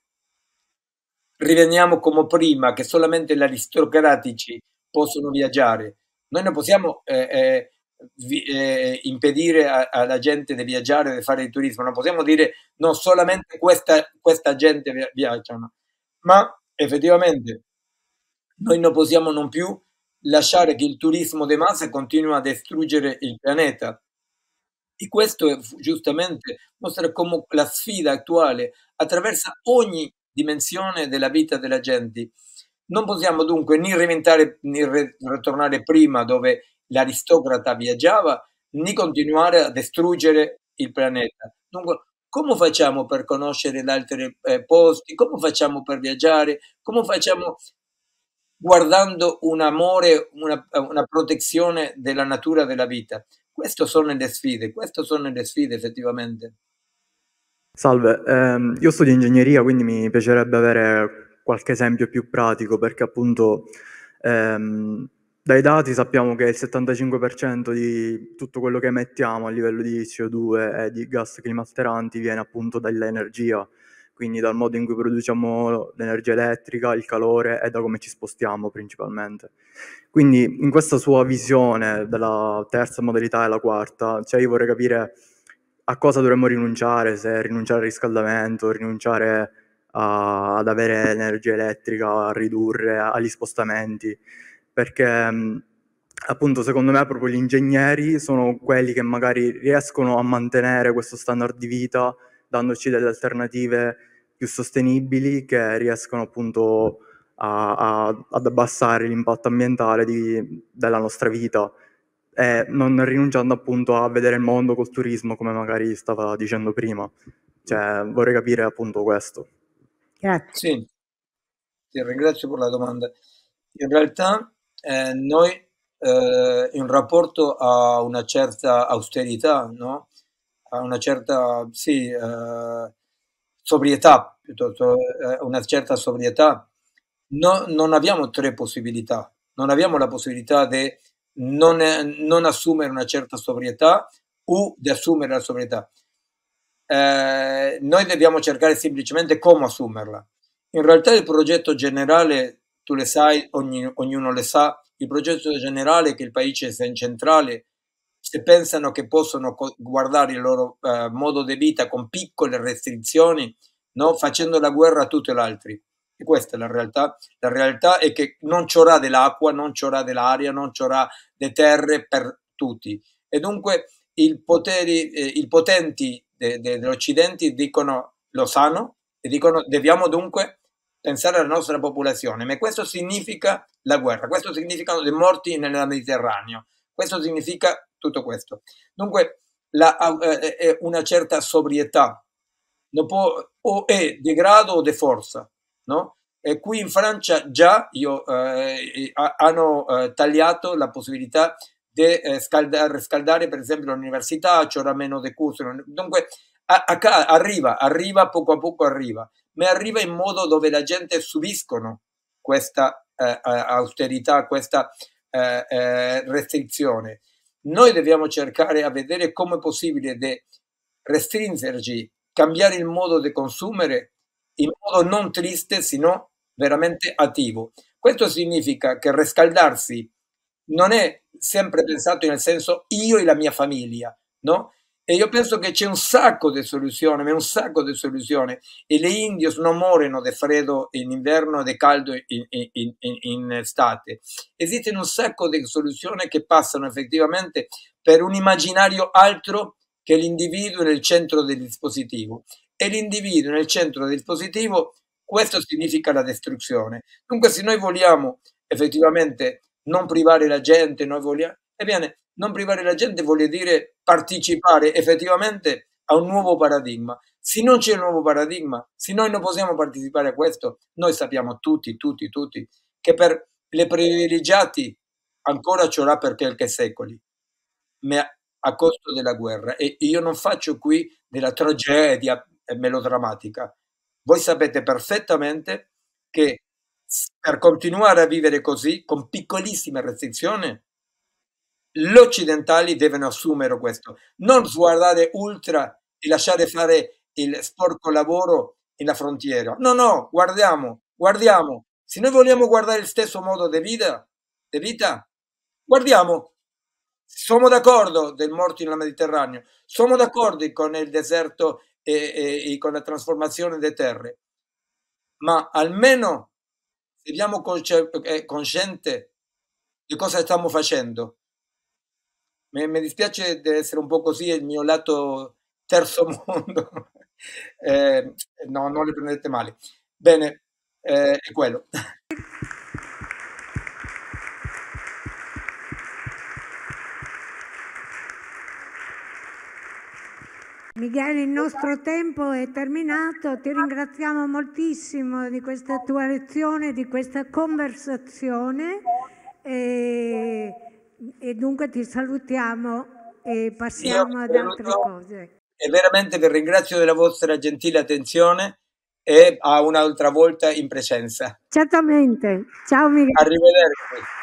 rimaniamo come prima, che solamente gli aristocratici possono viaggiare. Noi non possiamo eh, eh, vi- eh, impedire a- alla gente di viaggiare, di fare il turismo, non possiamo dire no, solamente questa, questa gente via- viaggiano, ma effettivamente noi non possiamo non più lasciare che il turismo di massa continui a distruggere il pianeta. E questo è, giustamente mostra come la sfida attuale attraversa ogni dimensione della vita della gente. Non possiamo dunque né reinventare né re- ritornare prima dove l'aristocrata viaggiava, né continuare a distruggere il pianeta. Dunque, come facciamo per conoscere gli altri eh, posti? Come facciamo per viaggiare? Come facciamo guardando un amore, una, una protezione della natura della vita? Queste sono le sfide, queste sono le sfide effettivamente. Salve, ehm, io studio ingegneria, quindi mi piacerebbe avere qualche esempio più pratico, perché appunto ehm, dai dati sappiamo che il settantacinque per cento di tutto quello che emettiamo a livello di C O due e di gas climalteranti viene appunto dall'energia, quindi dal modo in cui produciamo l'energia elettrica, il calore e da come ci spostiamo principalmente. Quindi in questa sua visione della terza modalità e la quarta, cioè io vorrei capire a cosa dovremmo rinunciare, se rinunciare al riscaldamento, rinunciare a- ad avere energia elettrica, a ridurre agli spostamenti, perché mh, appunto secondo me proprio gli ingegneri sono quelli che magari riescono a mantenere questo standard di vita dandoci delle alternative più sostenibili che riescono appunto a- a- ad abbassare l'impatto ambientale di- della nostra vita e non rinunciando appunto a vedere il mondo col turismo come magari stava dicendo prima. Cioè, vorrei capire appunto questo. Grazie. Sì, ti ringrazio per la domanda. In realtà eh, noi eh, in rapporto a una certa austerità, no? A una certa, sì, eh, sobrietà, piuttosto, eh, una certa sobrietà, no- non abbiamo tre possibilità. Non abbiamo la possibilità di non, non assumere una certa sobrietà o di assumere la sobrietà. Eh, noi dobbiamo cercare semplicemente come assumerla. In realtà il progetto generale, tu le sai, ogni- ognuno le sa, il progetto generale è che il paese centrale, se pensano che possono co- guardare il loro eh, modo di vita con piccole restrizioni, no? Facendo la guerra a tutti gli altri. E questa è la realtà. La realtà è che non c'ora dell'acqua, non c'ora dell'aria, non c'ora le terre per tutti. E dunque i poteri, eh, i potenti de- de- dell'Occidente dicono, lo sanno, e dicono dobbiamo dunque pensare alla nostra popolazione, ma questo significa la guerra, questo significa le morti nel Mediterraneo, Questo significa tutto questo. Dunque, la, eh, è una certa sobrietà, non può, o è di grado o di forza, no? E qui in Francia già io, eh, hanno eh, tagliato la possibilità di eh, scaldare, scaldare per esempio l'università, c'era meno di corsi. Dunque a, a, arriva, arriva, poco a poco arriva, ma arriva in modo dove la gente subiscono questa eh, austerità, questa eh, eh, restrizione. Noi dobbiamo cercare a vedere come è possibile di restringerci, cambiare il modo di consumere in modo non triste, sino veramente attivo. Questo significa che riscaldarsi non è sempre pensato nel senso io e la mia famiglia, no? E io penso che c'è un sacco di soluzioni, ma un sacco di soluzioni. E le Indie non muoiono di freddo in inverno e di caldo in, in, in, in estate. Esistono un sacco di soluzioni che passano effettivamente per un immaginario altro che l'individuo nel centro del dispositivo. E l'individuo nel centro del dispositivo, questo significa la distruzione. Dunque, se noi vogliamo effettivamente non privare la gente, noi vogliamo, ebbene, non privare la gente vuol dire partecipare effettivamente a un nuovo paradigma. Se non c'è un nuovo paradigma, se noi non possiamo partecipare a questo, noi sappiamo tutti, tutti, tutti, che per le privilegiati ancora ce l'ha per qualche secoli, ma a costo della guerra. E io non faccio qui della tragedia melodrammatica. Voi sapete perfettamente che per continuare a vivere così, con piccolissime restrizioni, gli occidentali devono assumere questo, non guardare ultra e lasciare fare il sporco lavoro nella frontiera. No, no, guardiamo, guardiamo. Se noi vogliamo guardare il stesso modo di vita, di vita, guardiamo. Siamo d'accordo del morti nel Mediterraneo, siamo d'accordo con il deserto e, e, e con la trasformazione delle terre, ma almeno siamo coscienti di cosa stiamo facendo. Mi, mi dispiace di essere un po' così, il mio lato terzo mondo. eh, no, non le prendete male. Bene, eh, è quello. Michele, il nostro tempo è terminato, ti ringraziamo moltissimo di questa tua lezione, di questa conversazione e, e dunque ti salutiamo e passiamo Io ad altre cose. E veramente vi ringrazio della vostra gentile attenzione e a un'altra volta in presenza. Certamente, ciao Michele. Arrivederci.